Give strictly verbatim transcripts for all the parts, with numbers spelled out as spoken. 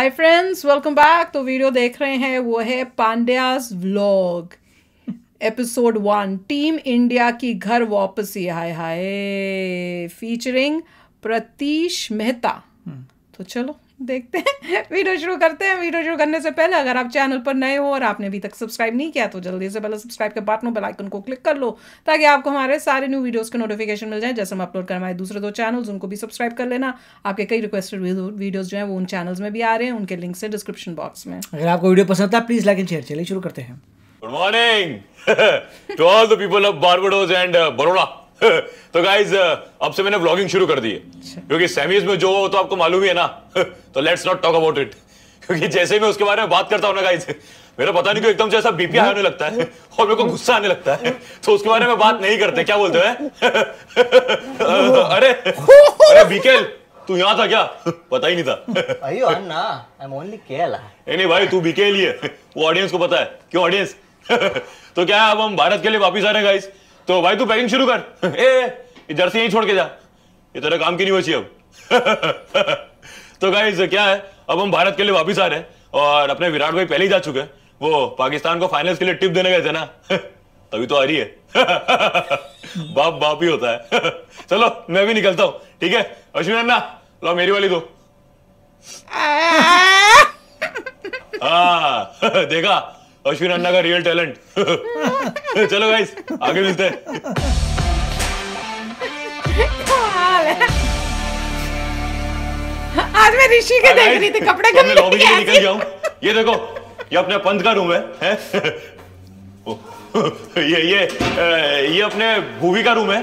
हाय friends, welcome back. तो video देख रहे हैं वो है Pandyas vlog episode one, team India की घर वापसी। Hi hi, featuring Pratish Mehta. तो चलो देखते हैं, वीडियो शुरू करते हैं। वीडियो शुरू करने से पहले अगर आप चैनल पर नए हो और आपने अभी तक सब्सक्राइब नहीं किया तो जल्दी से पहले सब्सक्राइब के बटन बेल आइकन को क्लिक कर लो ताकि आपको हमारे सारे न्यू वीडियोस के नोटिफिकेशन मिल जाए। जैसे हम अपलोड कर हमारे दूसरे दो चैनल्स, उनको भी सब्सक्राइब कर लेना। आपके कई रिक्वेस्टेड वीडियोस जो हैं वो उन चैनल्स में भी आ रहे हैं, उनके लिंक से डिस्क्रिप्शन बॉक्स में। अगर आपको वीडियो पसंद है प्लीज लाइक एंड शेयर। चलिए शुरू करते हैं। Good morning to all the people of Barbados and Baroda. तो गाइज अब से मैंने व्लॉगिंग शुरू कर दी है क्योंकि सेमीज में जो हो तो आपको मालूम ही है ना। तो let's not talk about it, क्योंकि जैसे ही मैं उसके बारे में बात करता हूँ ना गाइज, मेरा पता नहीं क्यों एकदम से ऐसा बीपी आने लगता है और मेरे को गुस्सा आने लगता है। तो उसके बारे में बात नहीं करते। क्या बोलते हैं? अरे अरे बीकेल, तू यहाँ था क्या? पता ही नहीं था। अयो अन्ना, आई एम ओनली केरला। नहीं भाई, तू बीकेल ही है, वो ऑडियंस को पता है। क्यों ऑडियंस? तो क्या है, अब हम भारत के लिए वापिस आ रहे हैं गाइस। तो भाई तू पैकिंग शुरू कर। ए जर्सी यहीं छोड़ के जा, ये तेरे काम की नहीं बची अब। तो गाइस क्या है, अब हम भारत के लिए वापिस आ रहे हैं और अपने विराट भाई पहले ही जा चुके हैं। वो पाकिस्तान को फाइनल्स के लिए टिप देने गए थे ना, तभी तो आ रही है। बाप बाप ही होता है। चलो मैं भी निकलता हूँ, ठीक है? अश्विन अन्ना लो मेरी वाली दो। हाँ देखा अश्विन अन्ना का रियल टैलेंट। चलो गाइस आगे मिलते हैं। आज मैं ऋषि के देख रही थी कपड़े तो मैं लॉबी में निकल जाऊं। ये देखो, ये अपने पंत का रूम है, है? ये ये ये अपने भूवी का रूम है।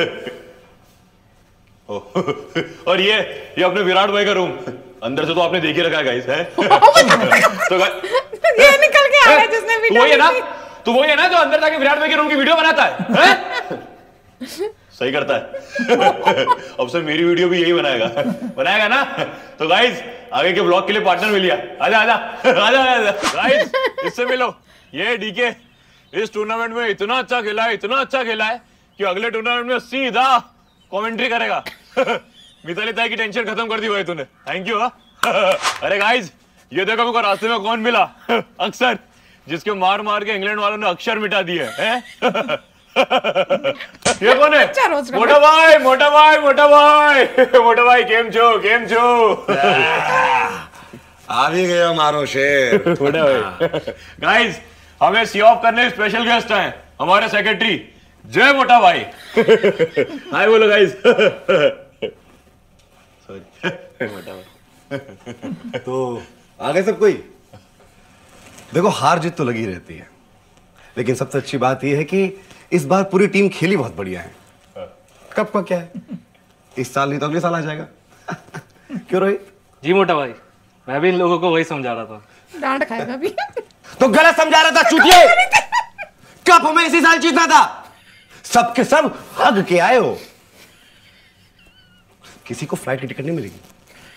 और ये ये अपने विराट भाई का रूम। अंदर से तो आपने देख ही रखा है गाइस, है? तो ये निकल के आ रहा है जिसने वीडियो, तू वही है ना, तू वही है ना जो अंदर जाके विराट भाई के रूम की वीडियो बनाता है, है? सही करता है। अब से मेरी वीडियो भी यही बनाएगा, बनाएगा ना? तो गाइस आगे के ब्लॉग के लिए पार्टनर मिल गया। आजा आजा आजा आजा गाइस, इससे मिलो। ये डीके इस टूर्नामेंट में इतना अच्छा खेला है, इतना अच्छा खेला है कि अगले टूर्नामेंट में सीधा कमेंट्री करेगा। मिताली ताई की टेंशन खत्म कर दी भाई तूने, थैंक यू। अरे गाइस ये देखो मेरे को रास्ते में कौन मिला, अक्षर, जिसके मार मार के इंग्लैंड वालों ने अक्षर मिटा दिए हैं। ये कौन है? मोटा भाई मोटा भाई मोटा भाई मोटा भाई केम छो केम छो? आ भी गया मारो शेर। मोटा भाई। गाइस हमें सी ऑफ करने स्पेशल गेस्ट हैं, हमारे सेक्रेटरी जय मोटा भाई। हाय बोलो गाइस। सॉरी मोटा भाई। तो आगे सब कोई देखो, हार जीत तो लगी रहती है, लेकिन सबसे अच्छी बात यह है कि इस बार पूरी टीम खेली बहुत बढ़िया है। कब का क्या है, इस साल नहीं तो अगले साल आ जाएगा। क्यों रोहित? जी मोटा भाई, मैं भी इन लोगों को वही समझा रहा था। डांट खाएगा भी। तो गलत समझा रहा था चूतिए। कप हमें इसी साल जीतना था, सबके सब हग के आए हो। किसी को फ्लाइट की टिकट नहीं मिलेगी।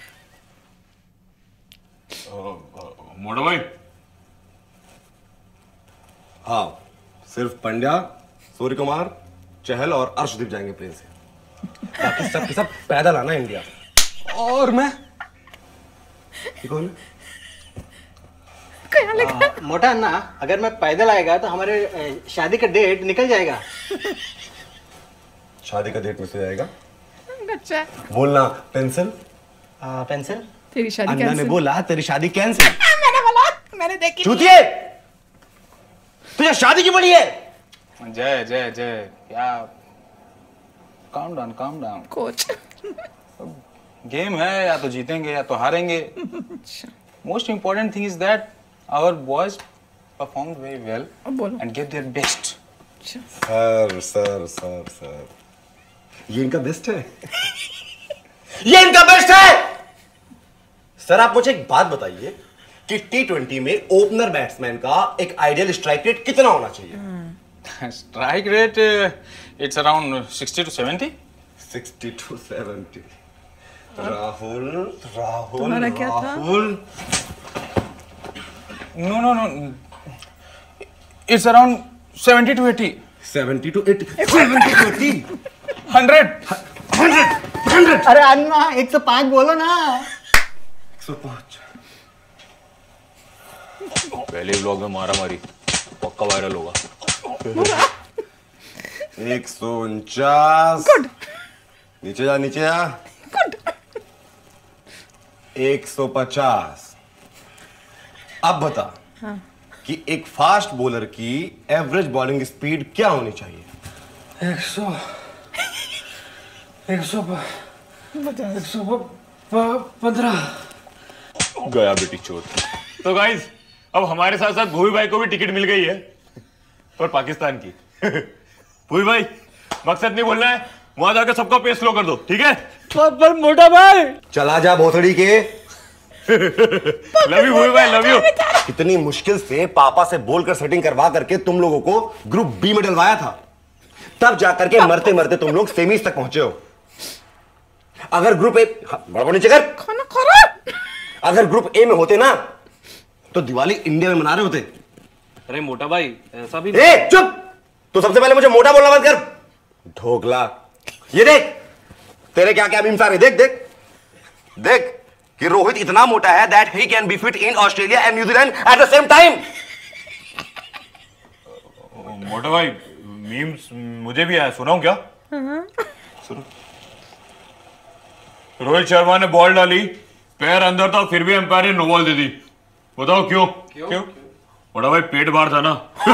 मोटा भाई हाँ, सिर्फ पंड्या, सूर्य कुमार, चहल और अर्शदीप जाएंगे प्लेन से। बाकी सब के सब पैदल आना इंडिया। और मैं कौन है? आ, मोटा अन्ना, अगर मैं पैदल आएगा तो हमारे ए, शादी का डेट निकल जाएगा। शादी का डेट में से जाएगा? अच्छा बोलना पेंसिल। आ, पेंसिल। तेरी शादी अन्ना कैंसिल। ने बोला तेरी शादी कैंसिल। मैंने बोला, मैंने देखी। चूतिए, तुझे शादी की पड़ी है? जय जय जय, क्या? Calm down calm down. Coach game है, या तो जीतेंगे या तो हारेंगे। Most important thing is that our boys performed very well and give their best. Sir sir sir sir ये इनका बेस्ट है। ये इनका बेस्ट है। सर आप मुझे एक बात बताइए कि टी ट्वेंटी में ओपनर बैट्समैन का एक आइडियल स्ट्राइक रेट कितना होना चाहिए? Strike rate it's around sixty to seventy. Sixty to seventy. Rahul Rahul तुम्हारा क्या था? Rahul no no no, it's around seventy to eighty. Seventy to eighty. Seventy to eighty. Hundred. Hundred. Hundred. अरे अन्ना एक सौ पाँच बोलो ना। एक सौ पाँच। पहले व्लॉग में मारा मारी पक्का वायरल होगा। एक सौ उनचास। नीचे जा नीचे जा। एक सौ पचास। अब बता हाँ। कि एक फास्ट बॉलर की एवरेज बॉलिंग स्पीड क्या होनी चाहिए? एक सौ एक सौ एक सौ पंद्रह। गया बेटी चोट। तो गाइस अब हमारे साथ साथ भूवी भाई को भी टिकट मिल गई है पर पाकिस्तान की। भूवी भाई मकसद नहीं बोलना है, वहां जाकर सबका पेस स्लो कर दो, ठीक है? पर, पर मोटा भाई चला जा भोसड़ी के। लव यू भूवी भाई, लव यू। कितनी मुश्किल से पापा से बोलकर सेटिंग करवा करके तुम लोगों को ग्रुप बी में डलवाया था, तब जाकर के मरते मरते तुम लोग सेमीज तक पहुंचे हो। अगर ग्रुप ए बड़ा नीचे कर खाना खा अगर ग्रुप ए में होते ना तो दिवाली इंडिया में मना रहे होते। अरे मोटा भाई ऐसा भी ए, चुप। तो सबसे पहले मुझे मोटा बोलना बंद कर। ढोकला। ये देख तेरे क्या क्या मीम्स आ रहे, देख देख देख कि रोहित इतना मोटा है that he can be fit in Australia and New Zealand at the same time. मोटा भाई मीम्स मुझे भी आया, सुनाऊं क्या? सुनो। रोहित शर्मा ने बॉल डाली, पैर अंदर था, फिर भी एम्पायर ने नो बॉल दे दी। बताओ क्यों? क्यों? क्यों? मोटा भाई पेट बाहर था ना।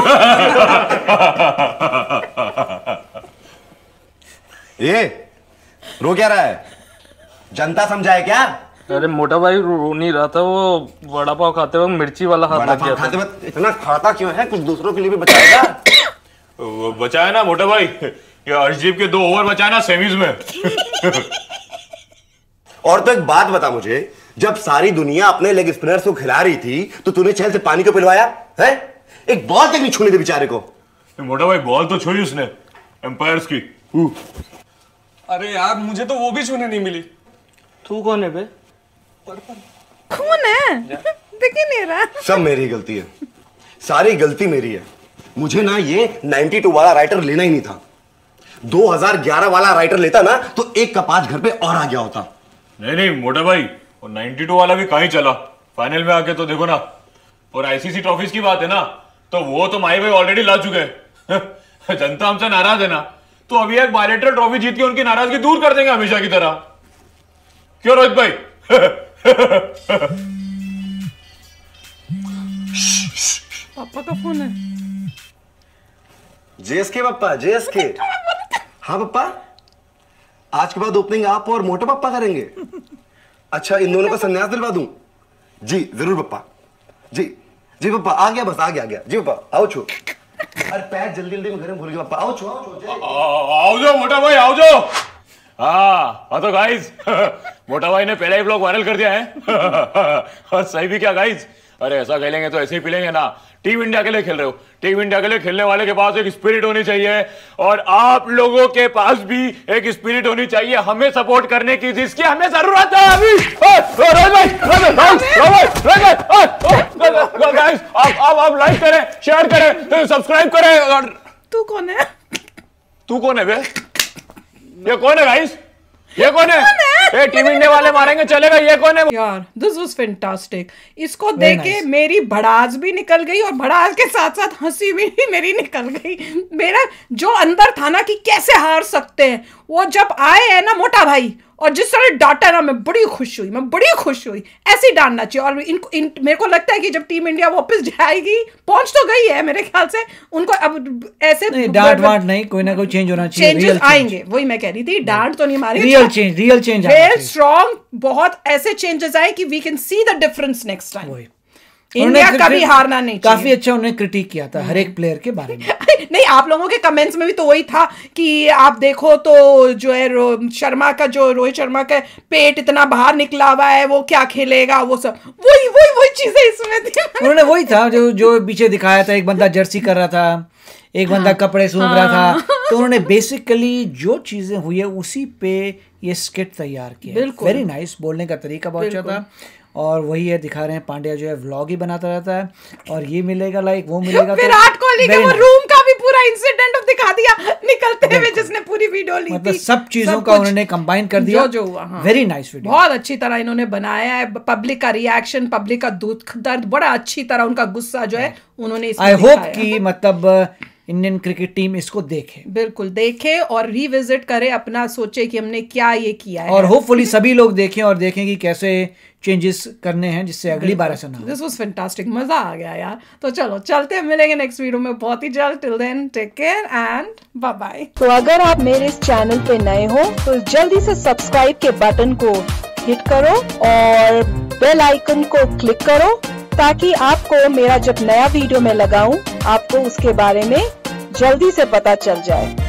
ये रो क्या रहा है? जनता समझाए क्या? अरे मोटा भाई रो नहीं रहा था, वो वड़ा पाव खाते वक्त मिर्ची वाला हाथ लग गया खाते वक्त इतना खाता क्यों है? कुछ दूसरों के लिए भी बचाएगा। बचाया ना मोटा भाई, ये अर्शदीप के दो ओवर बचाया ना सेमीज में। और तो एक बात बता मुझे, जब सारी दुनिया अपने लेग स्पिनर्स को खिला रही थी तो तूने चहल से पानी को पिलवाया है? एक बॉल तक नहीं छूने दे बेचारे को। मोटा भाई बॉल तो छुई उसने एम्पायर्स की। अरे यार मुझे तो वो भी छूने नहीं मिली। तू कौन है बे? कौन है? दिख ही नहीं रहा। सब मेरी गलती है, सारी गलती मेरी है। मुझे ना ये बानवे वाला राइटर लेना ही नहीं था। दो हज़ार ग्यारह वाला राइटर लेता ना तो एक का पांच घर पे और आ गया होता। नहीं नहीं मोटा भाई, और बानवे वाला भी कहीं चला, फाइनल में आके तो देखो ना। और आईसीसी ट्रॉफीज की बात है ना, तो वो तो माई भाई ऑलरेडी ला चुके हैं। जनता हमसे नाराज है ना, तो अभी एक बायलेटरल ट्रॉफी जीत के उनकी नाराजगी दूर कर देंगे हमेशा की तरह। क्यों रोहित भाई? पापा का फोन है। जेएसके पापा, जेएसके। हाँ पापा, आज के बाद ओपनिंग आप और मोटे पापा करेंगे। अच्छा इन दोनों का संन्यास दिलवा दूं? जी जरूर पापा। जी जी पापा, आ गया बस, आ गया आ गया। जी पापा आओ छो। अरे पैर जल्दी जल्दी में घर में भूल गया पापा। आओ छो आओ छो। आओ जाओ मोटा भाई, आओ जाओ। हाँ हाँ तो गाइस मोटा भाई ने पहला ही ब्लॉग वायरल कर दिया है। और सही भी क्या गाइस, अरे ऐसा खेलेंगे तो ऐसे ही पिलेंगे ना। टीम इंडिया के लिए खेल रहे हो, टीम इंडिया के लिए खेलने वाले के पास एक स्पिरिट होनी चाहिए, और आप लोगों के पास भी एक स्पिरिट होनी चाहिए हमें सपोर्ट करने की, जिसकी हमें जरूरत है अभी। गाइस आप आप आप लाइक करें, शेयर करें, सब्सक्राइब करें। और तू कौन है? तू कौन है बे? ये कौन है गाइस? ये कौन है? ए, टीम इंडिया वाले मारेंगे चलेगा, ये कौन है? यार दिस वाज फैंटास्टिक। इसको देख के मेरी भड़ास भी निकल गई और भड़ास के साथ साथ हंसी भी मेरी निकल गई। मेरा जो अंदर था ना कि कैसे हार सकते हैं, वो जब आए है ना मोटा भाई और जिस तरह डांटा ना, मैं बड़ी खुश हुई, मैं बड़ी खुश हुई। ऐसे ही डांटना चाहिए। और इनको इन, मेरे को लगता है कि जब टीम इंडिया वापस जाएगी, पहुंच तो गई है मेरे ख्याल से, उनको अब ऐसे डांट वांट नहीं, कोई ना कोई चेंज होना चाहिए। चेंजेस आएंगे, वही मैं कह रही थी। डांट तो नहीं मारेंगे, real change, real change well strong, बहुत ऐसे चेंजेस आए कि we can see the difference next time. India का भी हारना नहीं चाहिए। काफी अच्छा उन्होंने क्रिटिक किया था हर एक प्लेयर के बारे में। नहीं, आप लोगों के कमेंट्स में भी तो वही था कि आप देखो तो जो है शर्मा का, जो रोहित शर्मा का पेट इतना बाहर निकला हुआ है, वो क्या खेलेगा, वो सब वही वही वही चीजें इसमें थी। उन्होंने वही था जो जो पीछे दिखाया था, एक बंदा जर्सी कर रहा था, एक बंदा हाँ, कपड़े सूंघ हाँ, रहा था। तो उन्होंने बेसिकली जो चीजें हुई है उसी पे ये स्किट तैयार किया। वेरी नाइस, बोलने का तरीका बहुत अच्छा था। और वही है, दिखा रहे हैं पांड्या जो है व्लॉग ही बनाता रहता है, और ये मिलेगा लाइक वो मिलेगा। विराट कोहली का वो रूम का भी पूरा इंसिडेंट दिखा दिया निकलते हुए जिसने पूरी वीडियो ली मतलब थी। सब चीजों का उन्होंने कंबाइन कर दिया, जो जो वेरी नाइस वीडियो, बहुत अच्छी तरह इन्होंने बनाया है। पब्लिक का रिएक्शन, पब्लिक का दुख दर्द, बड़ा अच्छी तरह उनका गुस्सा जो है उन्होंने इसमें आई होप कि मतलब इंडियन क्रिकेट टीम इसको देखे, बिल्कुल देखे और रिविजिट करे, अपना सोचे कि हमने क्या ये किया है, और होपफुली सभी लोग देखें और देखें कि कैसे चेंजेस करने हैं जिससे अगली बार ऐसा ना हो। दिस वाज फैंटास्टिक, मजा आ गया यार। तो चलो चलते हैं, मिलेंगे नेक्स्ट वीडियो में बहुत ही जल्द। Till then take care and bye bye. तो अगर आप मेरे इस चैनल पे नए हो तो जल्दी से सब्सक्राइब के बटन को हिट करो और बेल आइकन को क्लिक करो ताकि आपको मेरा जब नया वीडियो मैं लगाऊं आपको उसके बारे में जल्दी से पता चल जाए।